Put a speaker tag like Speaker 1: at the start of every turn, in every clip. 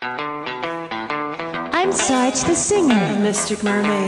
Speaker 1: I'm Sarge the singer.
Speaker 2: Mystic Mermaid.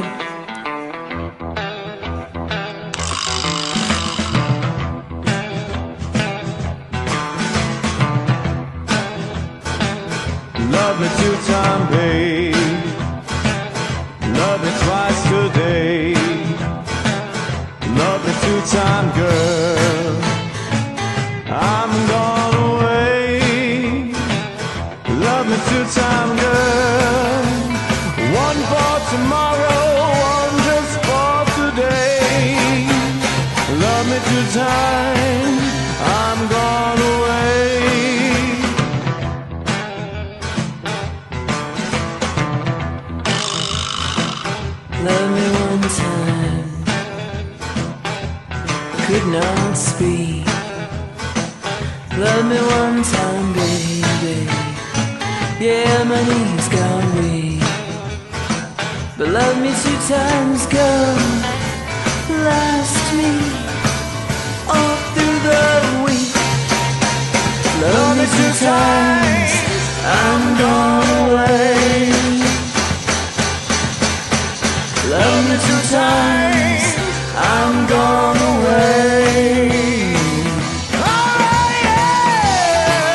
Speaker 3: Love me two-time, babe. Love me twice today. Love me two-time, girl. I'm gone away. Love me two-time, girl. One for tomorrow, one just for today. Love me two-time, I'm gone away.
Speaker 2: Love me one time, could not speak. Love me one time, baby. Yeah, my knees got weak. But love me two times, girl. Last me all through the week. Love me two times, I'm gone away. Love me two times, I'm gone away. Oh, yeah.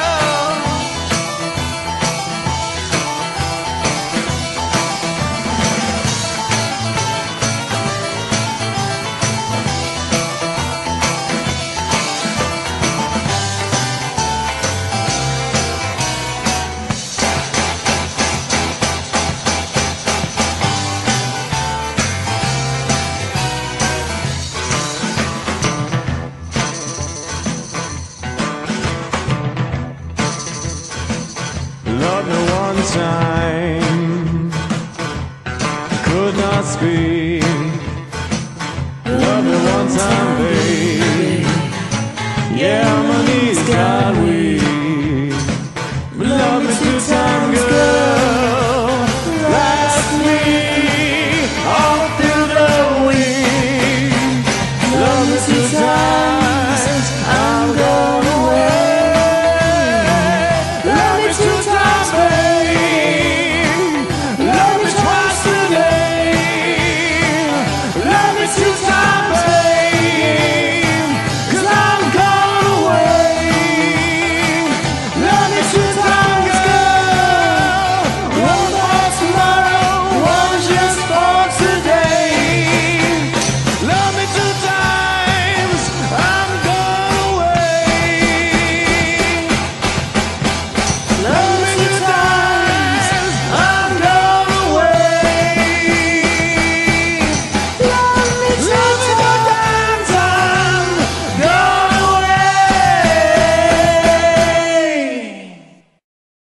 Speaker 3: Love me one time, could not speak. Love me one time,